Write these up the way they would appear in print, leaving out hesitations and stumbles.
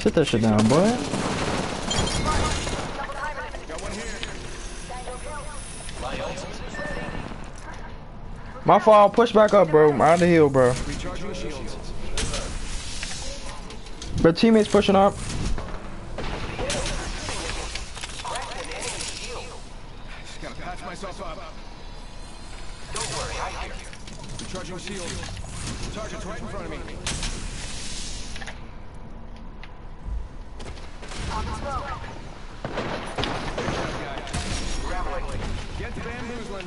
Sit that shit down, boy. My fault. Push back up, bro. I'm out of the heal, bro. But teammates pushing up. Just gotta patch myself up. Don't worry, I hear you. Recharging shield. Target's right in front of me. Get to bamboozling.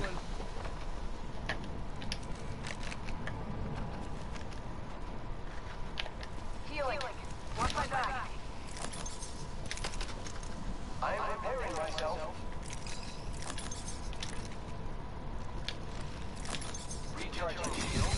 Healing. Watch my back. I am repairing myself. Recharging shields.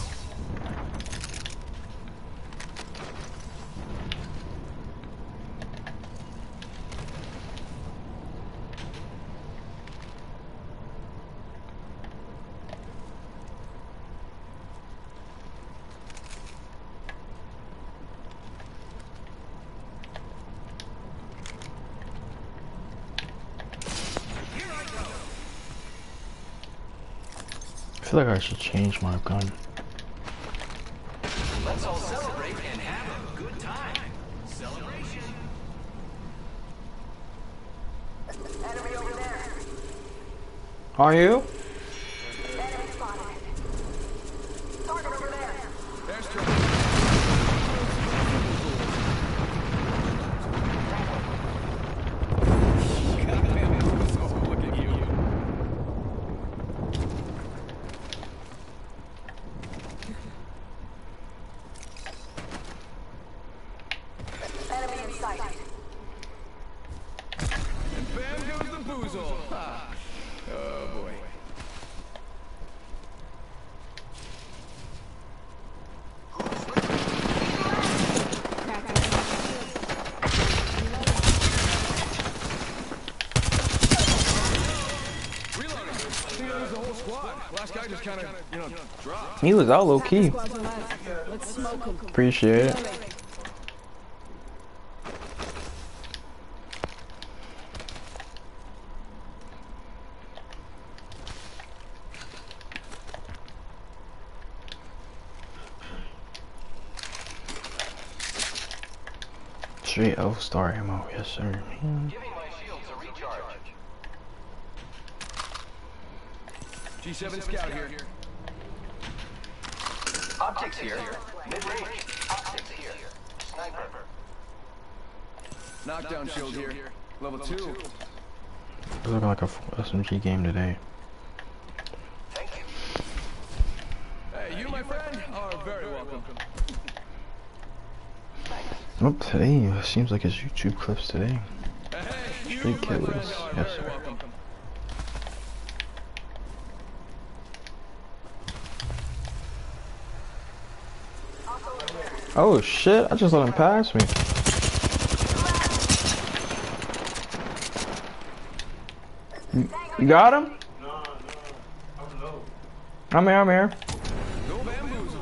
I feel like I should change my gun. Let's all celebrate and have a good time. Celebration. Enemy over there. Are you? Enemy spotted. Target over there. There's trouble. Look at you. Enemy in sight. And bam goes the boozle. Ha. Oh boy. Reloading. I think that was the whole squad. Last guy just kind of, dropped. He was out low key. Let's smoke him. Appreciate it. Straight L-star ammo, yes sir. Man. Giving my shields a recharge. G7 scout here. Optics here. Mid-range. Optics here. Sniper. Knockdown shield here. Level 2. It's looking like a full SMG game today. Thank you. Hey, you, my friend, are very welcome. Oh, today seems like it's YouTube clips today. Hey, you, Street my friend, killers, are yes very sir. welcome. Oh shit! I just let him pass me. You got him? No, I'm low. I'm here. I'm here. No bamboozle.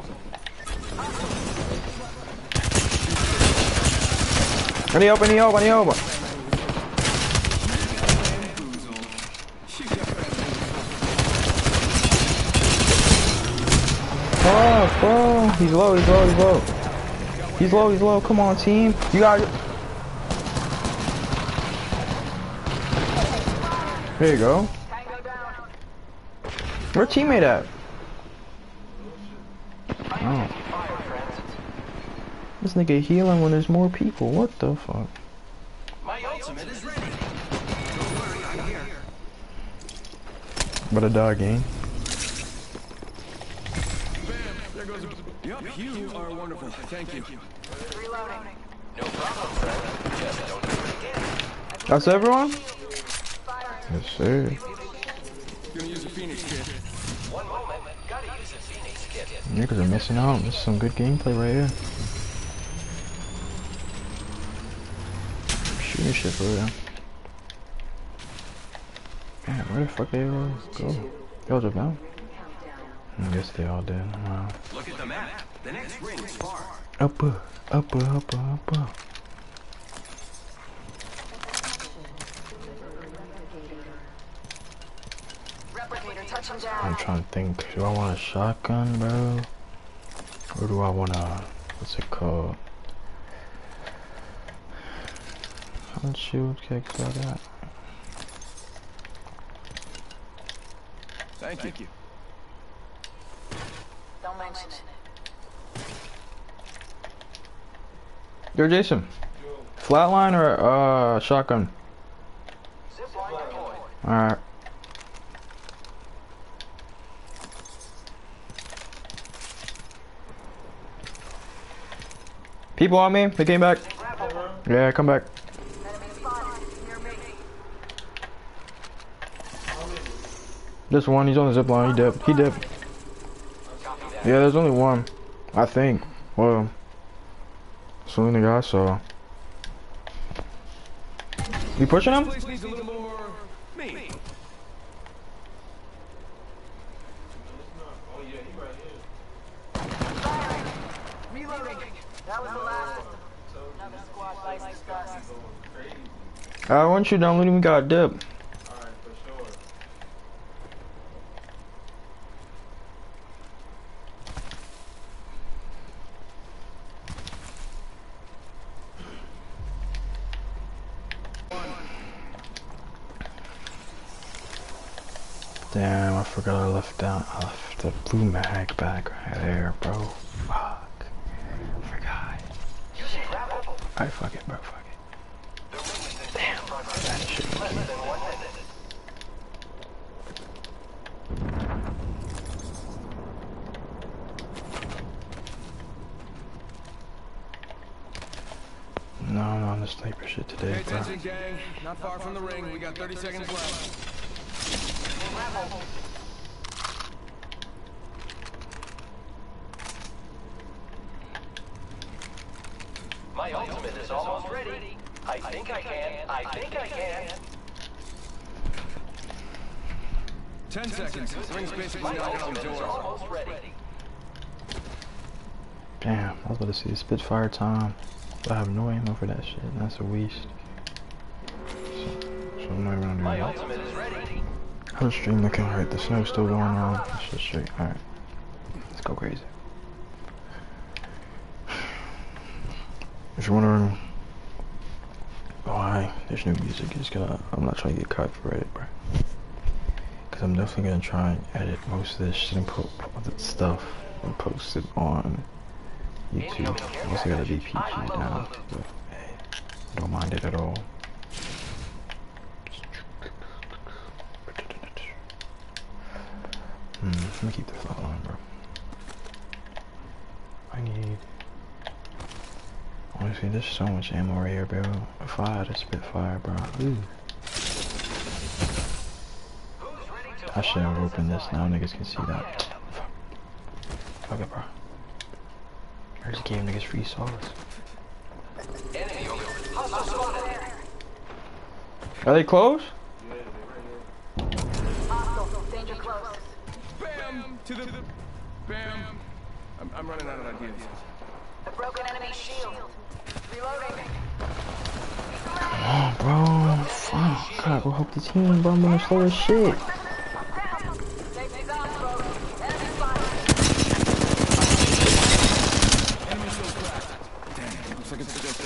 I need help. I need help. I need help. Oh, bro. He's low. He's low. He's low. He's low. He's low. Come on, team. You got it. There you go. Tango down. Where teammate at? Oh. This nigga healing when there's more people. What the fuck? My ultimate is ready. But a dog game. Bam! There goes. Yup, you are wonderful. Thank you. Reloading. No problem, friend. Just don't do it again. That's everyone? Firing. Yes, sir. Gonna use a Phoenix kit. One moment. Gotta use a Phoenix kit. Niggas are missing out. This is some good gameplay right here. Shooting shit for real. Man, where the fuck they all go? Y'all just down? I guess they all did. Wow. Look at the map. The next ring is far. Upper, upper, upper, upper. Replicator touching I'm down. trying to think. Do I want a shotgun, bro? Or do I want a... What's it called? How much shield kicks I got? Thank you. Don't mention it. Yo, Jason. Flatline or shotgun? Zipline deployed. Alright. People on me? They came back. Yeah, come back. Enemy spotted. Near me. This one, he's on the zip line. He dipped. He dipped. Yeah, there's only one. I think. Well, it's the only guy I saw. You pushing him? Place needs a little more me. Oh, yeah, he right here. Reloading. That was the last of them. Another squad bites the dust. Crazy. I want you down. We even got a dip. Alright, for sure. Damn, I forgot I left the blue mag back right there, bro. Fuck. Forgot. Using grapple. Alright, fuck it, bro. Fuck it. Damn, bro. That shit was Less cute. than 1 minute. No, I'm on the sniper shit Pay today, bro. attention, gang. Not far from the ring. We got 30 seconds left. My ultimate is almost ready. I think I can. I think I can. 10 seconds. Ring's basically My knocking on the ultimate is door. almost ready. Damn, I was about to see Spitfire time. But I have no ammo for that shit. That's a waste. So I'm not even gonna do My that. ultimate is ready. How's the stream looking? Alright, the snow's still going on. That's just straight. Alright. Let's go crazy. If you're wondering why there's new music, I'm not trying to get copyrighted, bro. Because I'm definitely gonna try and edit most of this shit and put the stuff and post it on YouTube. I also gotta be PG now, but hey, don't mind it at all. Let me keep the flat line, bro. I need... Honestly, there's so much ammo right here, bro. If I had a Spitfire, bro. Ooh. I should have opened this now, niggas can see that. Fuck. Fuck it, bro. I just gave niggas free sauce. Enemy over. Hostile spotted. Are they close? Hostile. Danger close. Bam! To the... Bam! I'm running out of ideas. The broken enemy shield. Reloading. Oh, bro. Fuck. God, go help the team, bro. I'm moving slow as shit. Safety's on, folks. Enemy spotted. Enemy shield cracked. Damn, looks like it's just,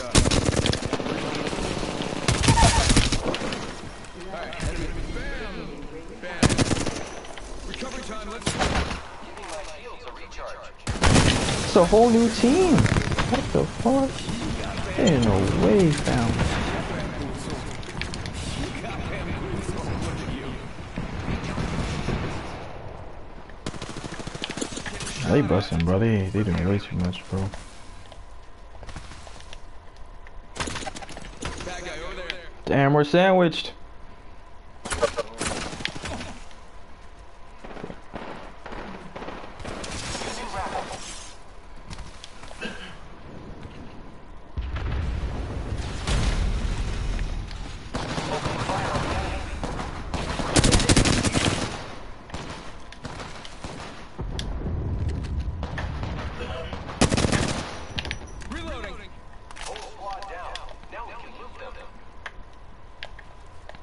Alright, enemy. Bam! Bam! Recovery time, let's go. Giving my shields a recharge. It's a whole new team. What the fuck? Ain't no way, fam. They busting, bro. They doing way too much, bro. Bad guy over there. Damn, we're sandwiched. Reloading. Whole squad down. Now we can loot them.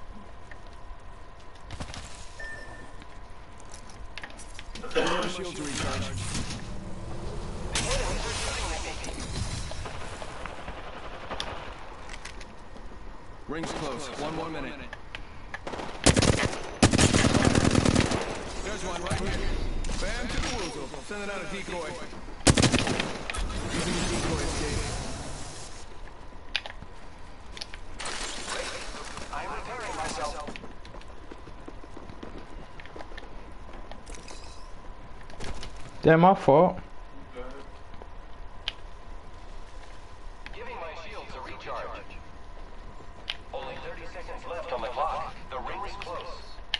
Your shield to recharge. Ring's close. One more minute. There's one right here. Bam to the woozle. Sending out a decoy. Using the decoy escape. I'm repairing myself. Damn, my fault. Giving my shields a recharge. Only 30 seconds left on the clock. The ring is close.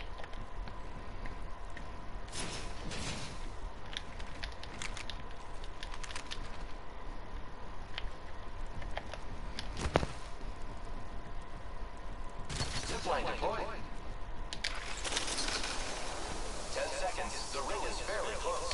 Zipline deployed. 10 seconds. The ring is fairly close.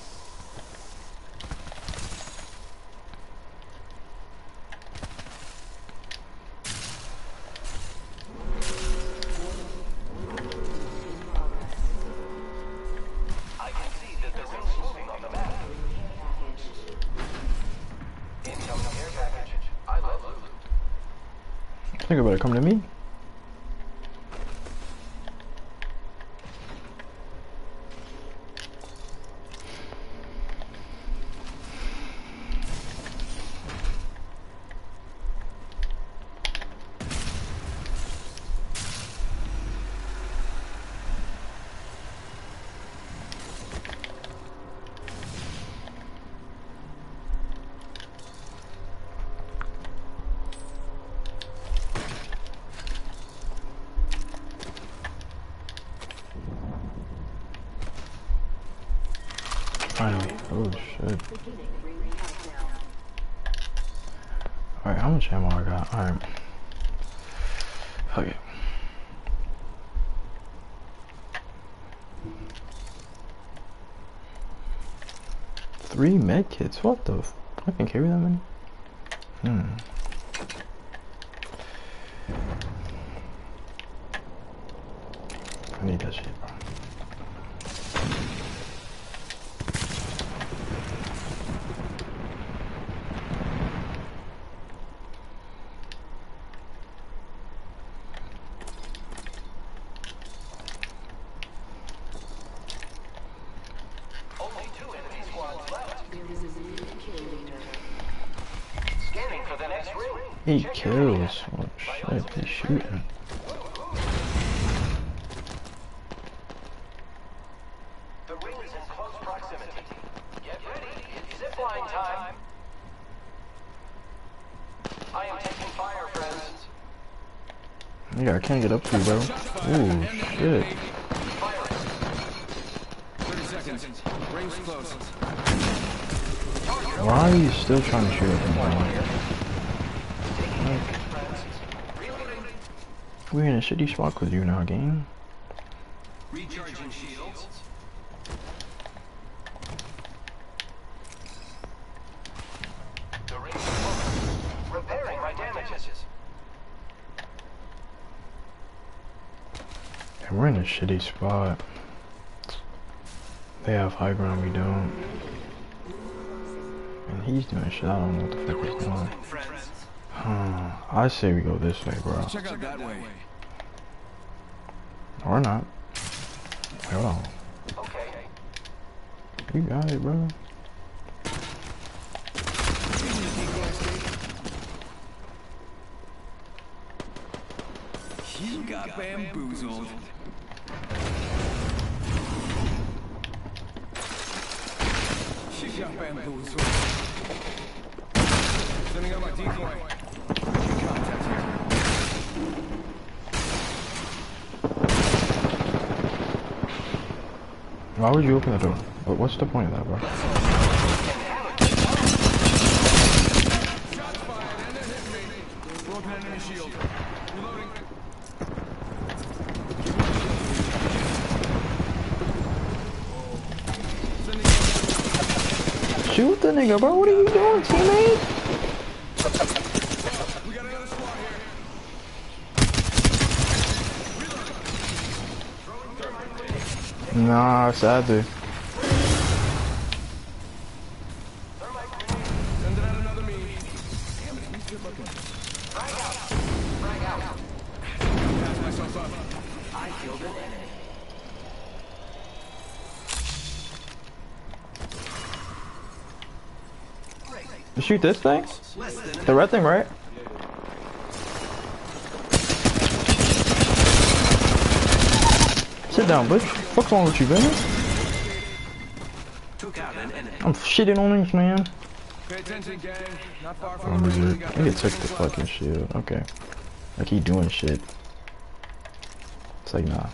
I can see that the ring's moving on the map. Incoming care package. I love loot. Think about it, come to me. Finally. Oh shit. Alright, how much ammo I got? Alright. Fuck it. Three med kits? What the f— I can carry that many? I need that shit, bro. Only 2 enemy squads left. Scanning for the next ring. 8 kills. Oh shit, he's shooting. The ring is in close proximity. Get ready. It's zipline time. I am taking fire, friends. Yeah, I can't get up to you, bro. Ooh, shit. Fire. 30 seconds. Ring's close. Why are you still trying to shoot at me, bro? We're in a shitty spot with you now, game. Recharging shields. The ring is close. Repairing my damages. And we're in a shitty spot. They have high ground, we don't. And he's doing shit, I don't know what the fuck he's doing. I say we go this way, bro. Check out that way. Or not. Wait, hold on. Okay. You got it, bro. You got bamboozled. She got bamboozled. Sending out my decoy. Contact here. Why would you open the door? What's the point of that, bro? Shots fired and it hit me. Broken enemy shield. Reloading. Sending out. Shoot the nigga, bro. What are you doing, teammate? We got another squad here. Nah, sadly. You shoot this thing? The red thing, right? Sit down, bitch. What's wrong with you, baby? I'm shitting on these, man. Pay attention, gang. Not far Oh, from the ring. wizard. We got I think it took the fucking shield. Okay. Like he doing shit. It's like, nah.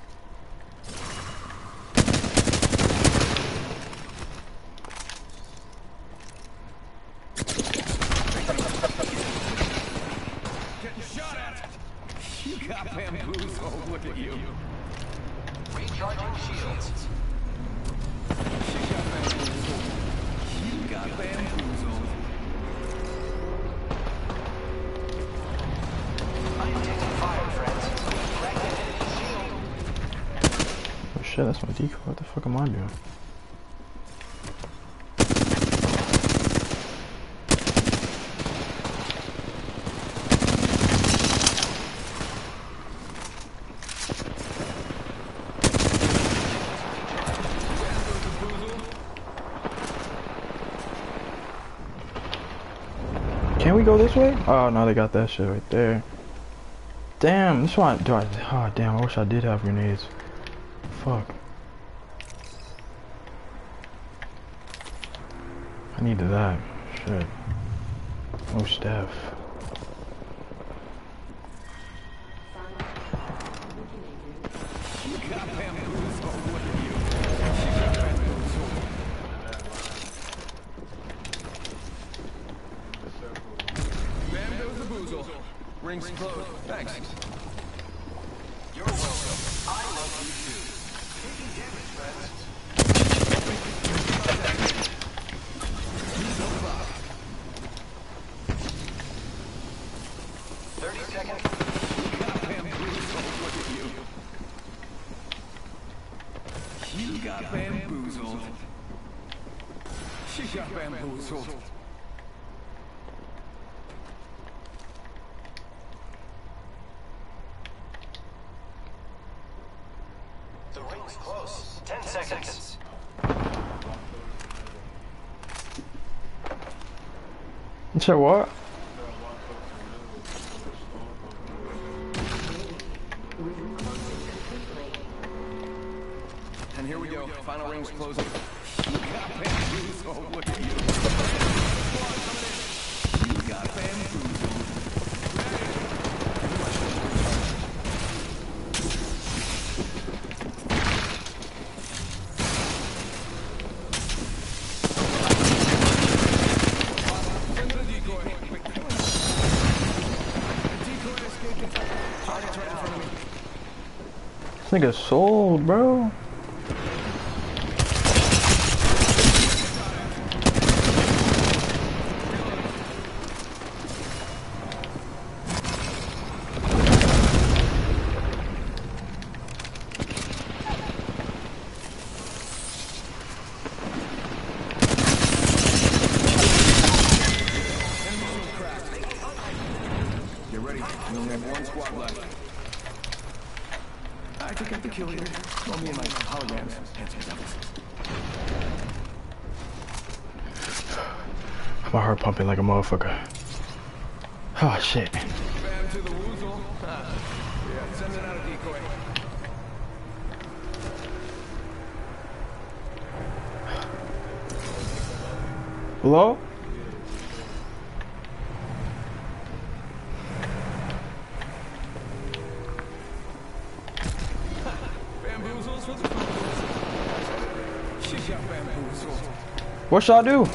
getting shot at. You got bamboozled. Look at you. Recharging shields. You got bamboozled. I'm taking fire, friends. Crack that enemy shield. Oh shit, that's my decoy. What the fuck am I doing? Can we go this way? Oh no, they got that shit right there. Damn, this one. Oh damn, I wish I did have grenades. Fuck. I needed that. Shit. Oh, Steph. You got bamboozled. Look at you. You got bamboozled. Bamboozle. Rings closed. Thanks. You're welcome. I love you too. Taking damage, friends. You got bamboozled. She got bamboozled. The ring's close. 10 seconds. You said what? And here we go. Final ring's closing. You got bamboozled. Look at you. You got bamboozled. Send the decoy. Decoy escaped. Target's right in front of me. This nigga sold, bro. Get ready. We only have one squad left. I think I can kill you. Throw me in my holograms. Handsome devils. My heart pumping like a motherfucker. Oh shit. Bam to the woozle. Yeah, sending out a decoy. Hello? Bamboozles for the fools. She got bamboozled. What should I do?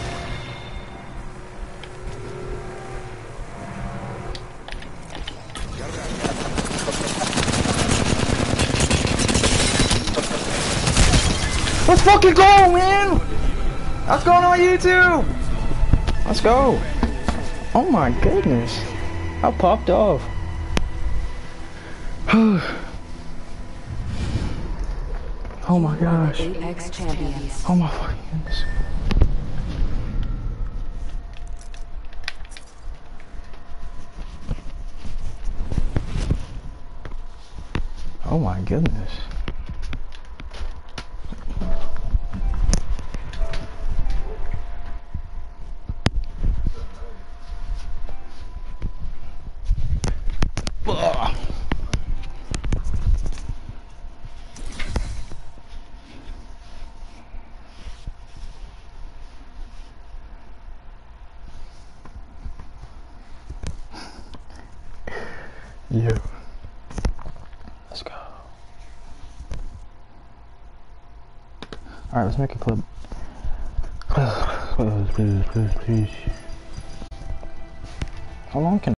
Let's fucking go, man! Let's go on YouTube! Let's go! Oh my goodness. I popped off. Oh my gosh. Apex champions. Oh my fucking goodness. Oh my goodness. Yeah. Let's go. Alright, let's make a clip. Please. How long can